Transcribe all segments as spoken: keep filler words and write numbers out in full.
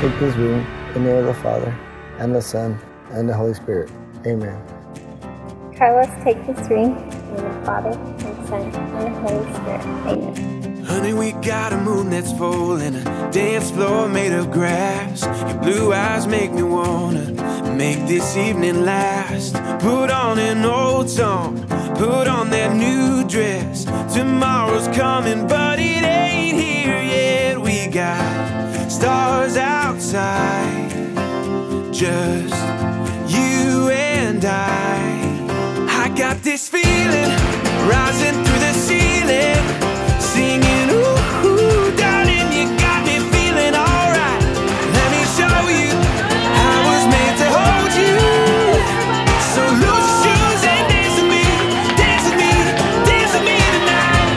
take this room in the name of the Father, and the Son, and the Holy Spirit. Amen. Carlos, take this ring in the name of the Father, and Son, and the Holy Spirit. Amen. Honey, we got a moon that's full and a dance floor made of grass. Your blue eyes make me wanna make this evening last. Put on an old song, put on that new dress. Tomorrow's coming, but it ain't here yet. We got stars outside, just you and I. I got this feeling rising through the ceiling, singing, ooh, ooh, darling, you got me feeling alright. Let me show you I was meant to hold you. So lose your shoes and dance with me, dance with me, dance with me tonight.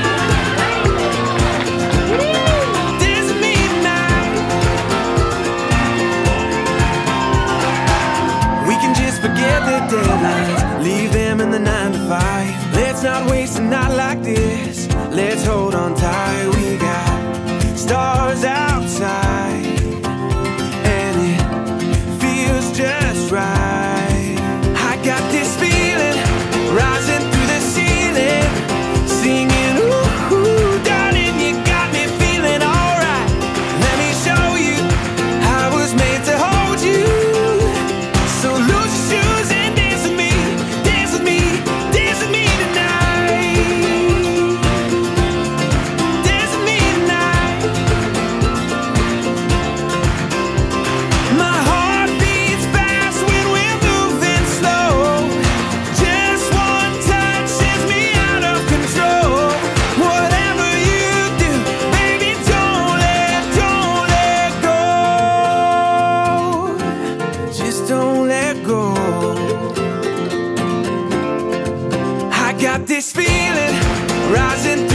Dance with me tonight. We can just forget the deadlines, leave them in the nine to five. Let's not waste a night like this. Let's hold on tight. We got stars outside, and it feels just right. I got this feeling rising through the ceiling, singing, ooh, ooh, darling, you got me feeling alright. Let me show you I was made to hold you. So lose your shoes and dance with me, dance with me, dance with me tonight. Dance with me tonight. My heart beats fast when we're moving slow. Just one touch sends me out of control. Whatever you do, baby, don't let, don't let go. Just don't let go. I got this feeling rising through